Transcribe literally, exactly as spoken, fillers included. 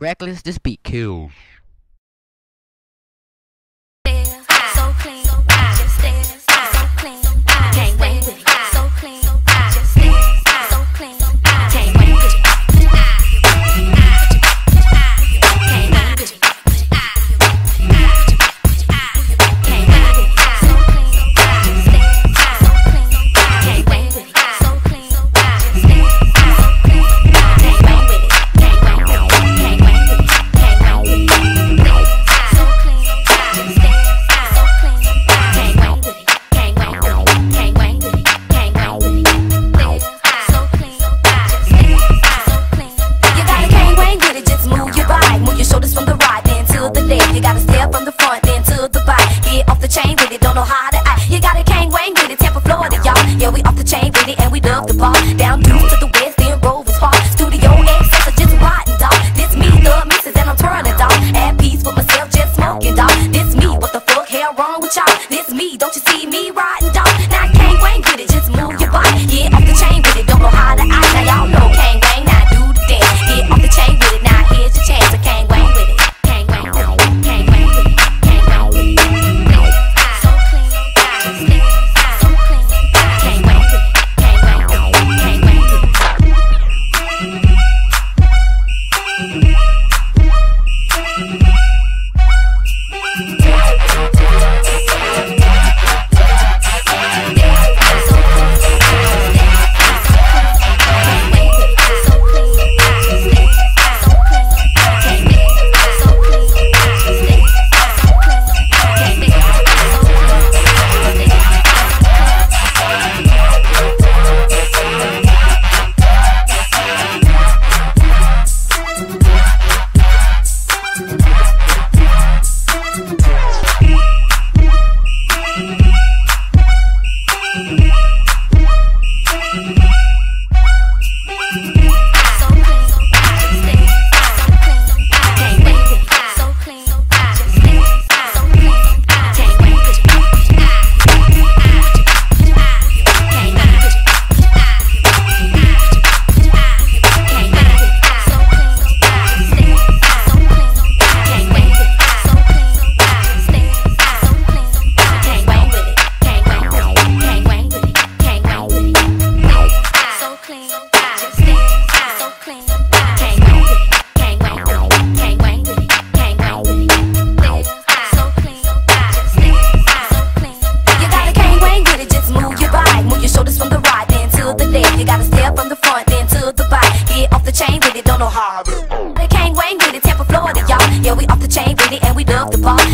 Reckless, this beat kills. So clean, just stare, so clean, can't wait with it. So clean, just stare, so clean, can't wait with it. Can't wait with it. Can't wait with it. So clean, just stare, so clean, can't wait with it. So clean, just stare, so clean, can't wait with it. Can't wait with it. Can't wait with it. Can't wait with it. So clean, just stare. You gotta step from the front, then to the back. Get off the chain with it, don't know how to act. You gotta Kane Wang with it, Tampa, Florida, y'all. Yeah, we off the chain with it, and we love the ball. Down due to the west, then Rovers Park. Studio access, or just riding, dog. This me, the missus, and I'm turning, dog. At peace with myself, just smoking, dog. This me, what the fuck, hell wrong with y'all? This me, don't you see me riding, dog? Now Kane Wang with it, just move your body. Get off the chain with it, don't know how to act. Now y'all know Kane Wang, now do the dance. Get off the chain with it, now here's your chance. So Kane Wang with it. They Kane Wang with it, Tampa, Florida, y'all. Yeah, we off the chain with it, and we love the ball.